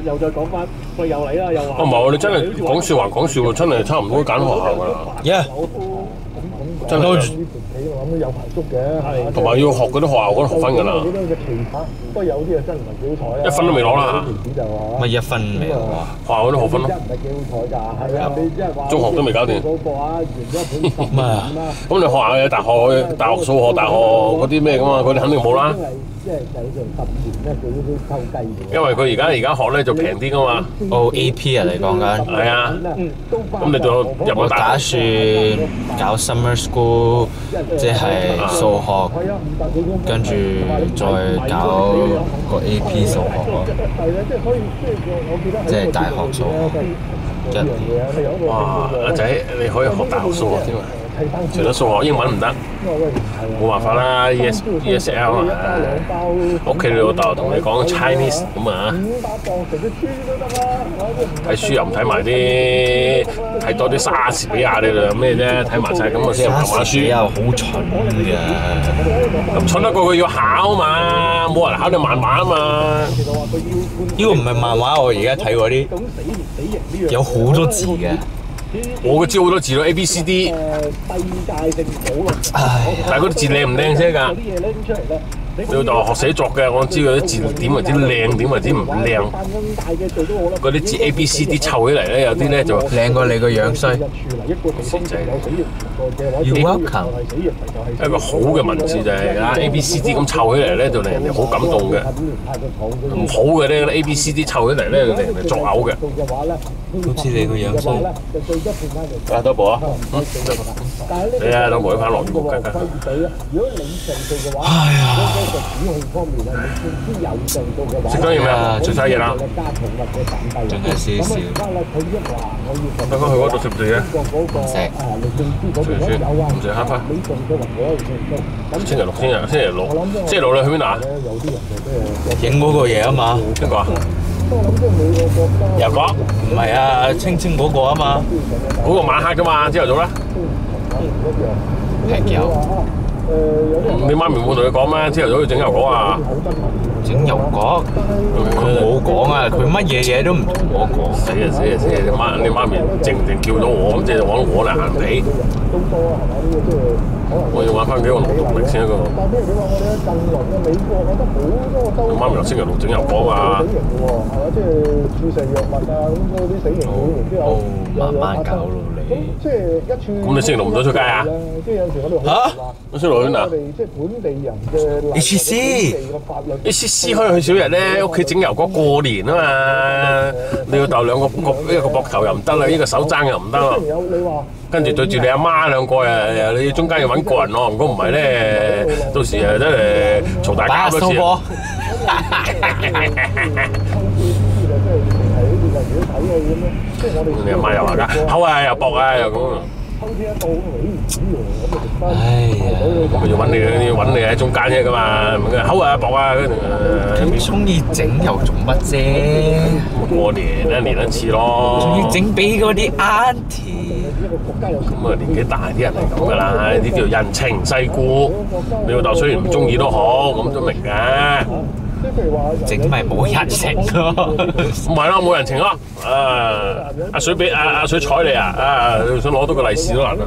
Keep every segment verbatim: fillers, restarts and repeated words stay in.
又再講翻，喂又嚟啦，又話。 哦唔係，你真係講笑還講笑，真係差唔多揀學校㗎啦。 Yeah， 真係。 我諗有排捉嘅， 同埋要學嗰啲學校嗰啲學分㗎啦。 不過有啲啊真唔係幾好彩啊。 一分都未攞啦。 乜一分未攞啊？ 學校嗰啲學分咯。 唔係幾好彩㗎，係啊，你即係話中學都未搞掂。 嗰個啊，完咗一本十咩啊？ 咁你學校嘅大學、大學數學、大學嗰啲咩㗎嘛？佢哋肯定冇啦。 即係有成十年咧，佢都偷雞嘅。 因為佢而家而家學咧就平啲㗎嘛。 哦 A P 啊，你講緊？ 係啊。咁你就入咗大打算搞 summer school， 即係數學，跟住再搞個 A P 數學咯。即係大學數學一年。 哇！阿仔，你可以學大學數學添啊！除咗數學，英文唔得，冇辦法啦。E S E S L 啊，屋企你老豆同你講 Chinese 咁啊，睇書又唔睇埋啲，睇多啲莎士比亞你哋咩啫？睇埋晒咁啊先入漫畫書。 又好蠢嘅， 咁蠢得過佢要考嘛？冇人考你漫畫啊嘛。 呢個唔係漫畫，我而家睇嗰啲有好多字嘅。 我嘅知好多字咯 ，A B C D。唉，但係嗰啲字靚唔靚啫㗎？你老豆學寫作嘅，我知嗰啲字點為之靚，點為之唔靚。嗰啲字 A B C D 湊起嚟咧，有啲咧就靚過你個樣衰。You welcome。 一個好嘅文字就係啊 A B C D 咁湊起嚟咧，就令人哋好感動嘅。唔好嘅咧 A B C D 湊起嚟咧，令人哋作嘔嘅。 好似你個樣衰。 啊，多寶啊，嗯，你啊，多寶翻落雨木雞雞。 哎呀！ 食咗嘢未啊？食晒嘢啦。 仲有少少。 剛剛去嗰度食唔食嘢？ 唔食。 食完先，唔食慳翻。星期六，星期星期六，星期六你去邊度啊？ 影嗰個嘢啊嘛。 邊個啊？油角？ 唔係啊，青青嗰個啊嘛。 嗰個晚黑㗎嘛，朝頭早啦。 劈油。 你媽咪冇同佢講咩？朝頭早要整油角啊！ 整油角？佢冇講啊！佢乜嘢嘢都唔同我講。 死啊死啊死啊！你媽你媽咪靜靜叫到我，咁即係揾我嚟行地。我要揾翻幾個勞動力先一個。我媽咪又星期六整油角啊！ 哦，慢慢搞咯你。 咁你星期六唔使出街啊？ 嚇？ 我星期六去邊啊 ？H C H C 可以去少日咧，屋企整油角過年啊嘛！你老豆兩個個一個膊頭又唔得啦，呢個手踭又唔得啦。跟住對住你阿媽兩個誒，你中間要揾個人咯，如果唔係咧，到時誒真係嘈大交嗰時。你阿媽又話㗎，口啊又薄啊又咁。 唉呀！ 佢要揾你，要揾你喺中間啫㗎嘛，口啊薄啊跟住。 佢中意整又做乜啫？ 過年一年一次咯。 仲要整俾嗰啲 auntie。 咁啊年紀大啲人係咁㗎啦，呢啲叫人情世故。你老豆雖然唔中意都好，咁都明嘅。 整咪冇人情咯。 唔係咯，冇人情咯。啊，阿水俾阿阿水睬你啊！啊，想攞到個利是都難得。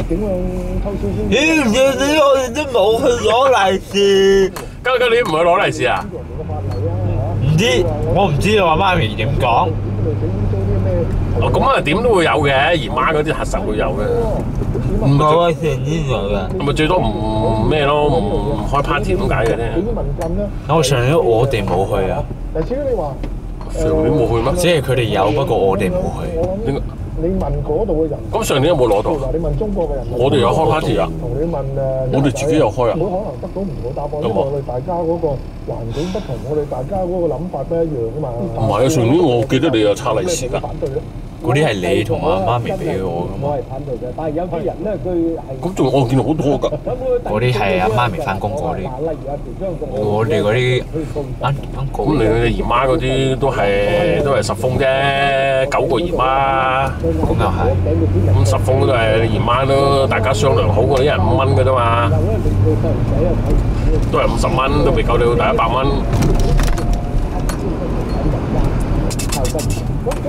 咦？唔知點我哋都冇去攞利是。 今今年唔去攞利是啊？ 唔知，我唔知我媽咪點講。 哦，咁啊點都會有嘅，姨媽嗰啲核實會有嘅。 唔係啊，成年有嘅。 咁咪最多唔咩咯，唔開 party 咁解嘅啫。 我上年我哋冇去啊。 上年冇去咩？ 即係佢哋有，不過我哋冇去。 點解？ 你問嗰度嘅人， 咁上年有冇攞到？ 你問中國嘅人， 我哋有開 party 啊！ 同你問誒， 我哋自己有開啊！ 冇可能得到唔同嘅答案，因為我哋大家嗰個環境不同，我哋大家嗰個諗法都一樣㗎嘛。 唔係啊，上年我記得你有拆利是㗎。 嗰啲係你同我媽咪俾我㗎嘛。 我係反對嘅，但係有啲人咧，佢係咁仲我見到好多㗎。 嗰啲係阿媽咪翻工嗰啲。我哋嗰啲啱啱過。 咁你嘅姨媽嗰啲都係都係十封啫，九個姨媽。 咁又係。 咁十封都係姨媽都大家商量好嗰啲人五蚊嘅啫嘛。都係五十蚊，都未夠你老豆一百蚊。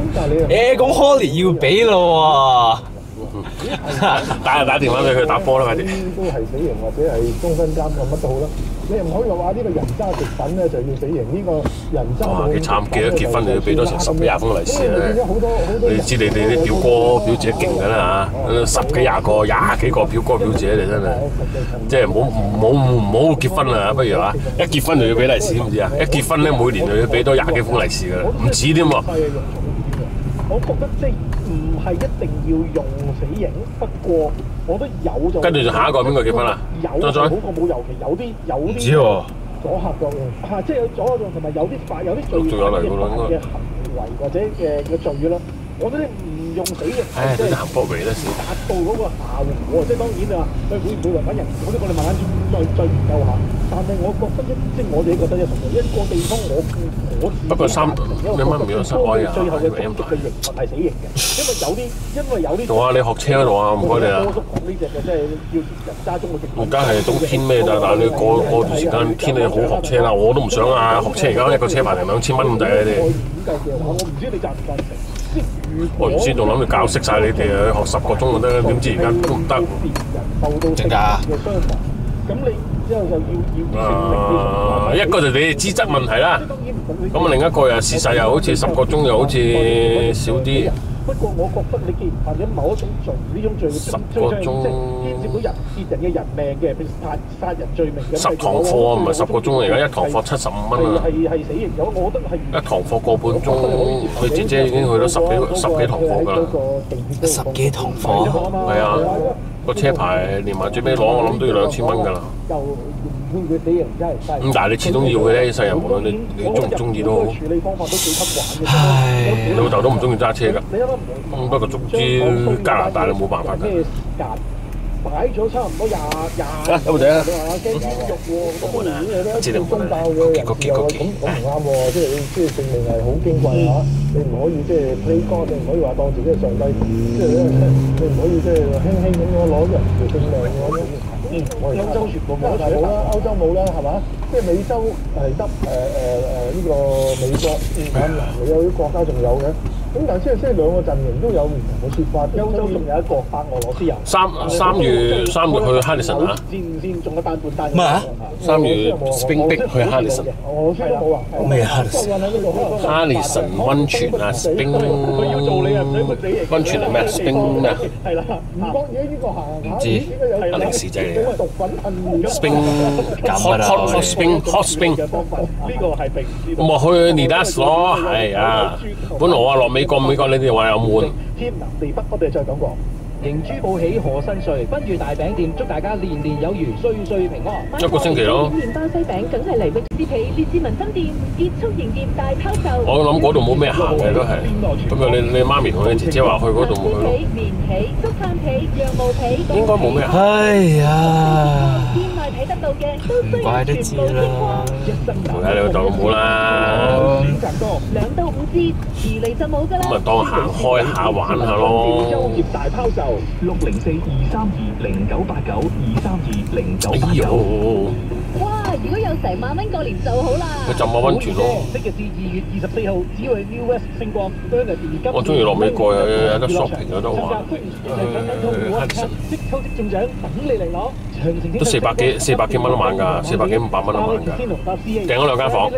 但係你又誒咁 Holly 要俾咯打就打電話俾佢打波啦，快啲。 都係死刑或者係終身監禁乜都好啦。你又唔可以話呢個人渣食品咧就要死刑，呢個人渣哇！幾慘，記得結婚你要俾多成十幾廿封利是咧。 好多好多你知你哋啲表哥表姐勁㗎啦嚇，十幾廿個、廿幾個表哥表姐你真係，即係唔好唔好唔好結婚啦，不如話一結婚就要俾利是，知唔知啊？一結婚咧每年就要俾多廿幾封利是㗎啦，唔止添喎。 我覺得即係唔係一定要用死刑，不過我覺得有就跟住就下一個邊個結婚啦？ 有就好過冇，尤其有啲有啲知喎， 阻嚇作用嚇，即係有阻嚇作用同埋有啲法有啲罪仲有嚟㗎啦應該嘅行為或者嘅嘅罪啦。我覺得唔用死刑， 唉， 即係啲行波未得少。 達到嗰個效果。即係當然你話佢會唔會違反人？嗰啲我哋慢慢再再研究下。但係我覺得一即係我哋覺得一同一個地方，我我不過三你乜唔要失開啊？ 最後嘅終極嘅刑罰係死刑嘅，因為有啲因為有啲。 做啊！你學車嗰度啊，唔該你啊。 波叔講呢隻嘅即係要人渣中嘅極。 而家係冬天咩咋？但係你過過段時間天氣好學車啦，我都唔想啊！學車而家一個車牌成兩千蚊咁抵啊！你哋。 我估計嘅話，我唔知你贊唔贊成。 我原先仲諗住教識晒你哋啊，學十個鐘就得，點知而家都唔得。 真㗎？ 咁你之後就要要誒，一個就你哋資質問題啦。咁啊，另一個又事實又好似十個鐘又好似少啲。 不過我覺得你既然犯咗某一種罪，呢種罪十個鐘牽涉到人跌人嘅人命嘅，譬如殺殺人罪名嘅。 十堂課啊，唔係十個鐘，而家一堂課七十五蚊啊。 係係死刑咗，我覺得係。 一堂課個半鐘，佢姐姐已經去咗十幾十幾堂課㗎啦。 十幾堂課？ 係啊，個車牌連埋最尾攞，我諗都要兩千蚊㗎啦。 就唔判佢死刑真係犀利。 咁但係你始終要嘅咧，世人無論你你中唔中意都好。 處理方法都幾級玩嘅。 唉， 你老豆都唔中意揸車㗎。 你啱啱咁不過總之加拿大你冇辦法㗎。 咩時間擺咗差唔多廿廿。 啊，有冇睇啊？ 你話驚豬肉喎，咁我哋咧知你宗教嘅個結個結個結。 咁咁唔啱喎，即係你即係性命係好矜貴嚇，你唔可以即係 play God，你唔可以話當自己係上帝，即係咧你唔可以即係輕輕咁樣攞人條性命嘅咁。嗯，我哋歐洲全部冇啦，歐洲冇啦，係嘛？即係美洲係得誒誒誒呢個美國、南南有啲國家仲有嘅。咁但係即係即係兩個陣營都有唔同嘅説法。歐洲仲有一個白俄羅斯人。 三三月三月去哈利臣啊？ 先先仲有單半單。 咩啊？ 三月 Spring Break 去哈利臣。 俄羅斯都冇啊。 咩哈利臣？ 哈利臣溫泉啊，Spring 溫泉係咩啊？Spring 咩啊？ 係啦，唔講嘢呢個行唔知係零時制嚟嘅。 毒品噴 Spring hot hot hot spring hot spring。 呢個係並唔知道。 咁啊去尼達斯咯，係啊。本來我話落美國，美國你哋話有悶。 天南地北，我哋再講過。迎珠報喜賀新歲，不如大餅店祝大家年年有餘，歲歲平安。 一個星期咯。 麵包西餅梗係嚟域斯皮列治文分店結束營業大拋售。 我諗嗰度冇咩行嘅都係。咁啊，你你媽咪同你姐姐話去嗰度冇去咯。 棉皮、竹炭皮、羊毛皮， 應該冇咩行。 哎呀！ 店內睇得到嘅都需要全部清光。 陪下你老豆老母啦。 兩到五折，遲嚟就冇㗎啦。 咁啊，當行開下玩下咯。 周業大拋售，六零四二三二零九八九二三二零九八九。 哇！如果有成萬蚊過年就好啦。 去浸下溫泉咯。 即日至二月二十四號，只要係 New West 星光 Burnaby 我中意落美國有有得 shopping 有得玩。 誒，即抽即中獎，等你嚟攞。 都四百幾四百幾蚊一晚㗎，四百幾五百蚊一晚㗎。訂咗兩間房，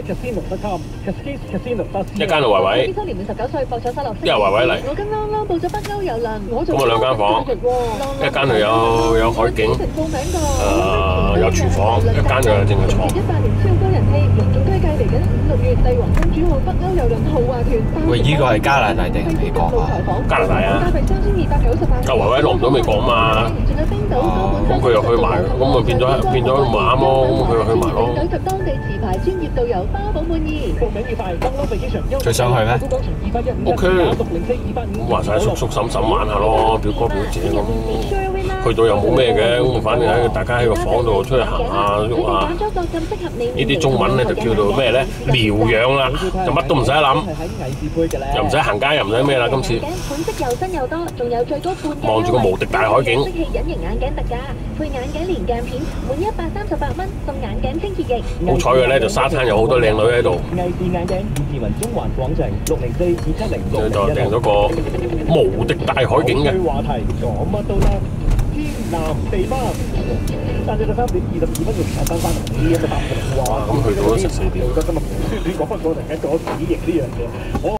一間就維維， 今年滿十九歲，博彩沙樂。 一係維維嚟。 我跟啱啱報咗北歐遊輪，我咁啊兩間房，一間就有有海景，誒有廚房，一間就淨係床。 一八年超高人氣，隆重推介嚟緊五六月帝皇公主號北歐遊輪豪華團。 喂，依個係加拿大定係美國啊？ 加拿大啊！加維維落唔到美國啊嘛。咁佢又去埋，咁咪變咗變咗咪啱咯，咁佢又去埋咯。 及當地持牌專業導遊包保滿意。 最想去咩 ？O K，咁話晒叔叔嬸嬸玩下咯，表哥表姐咁。去到又冇咩嘅，咁反正喺大家喺個房度出去行下喐下。 咁適合你。 呢啲中文咧就叫做咩咧？療養啦，就乜都唔使諗，又唔使行街，又唔使咩啦。今次款式又新又多，仲有最高半望住個無敵大海景， 即係隱形眼鏡特價，配眼鏡連鏡片，滿一百三十八蚊送眼鏡清潔液。 好彩嘅咧，就沙灘有好多靚女喺度。 藝視眼鏡以志文中環廣場六零四二七零六就訂咗個無敵大海景嘅。 話題講乜都得，天南地北，但係個三點二十二分仲產生翻呢一個答案。哇！ 咁去到咗十四點。 今日唔知講翻過嚟嘅，講幾型呢樣嘢。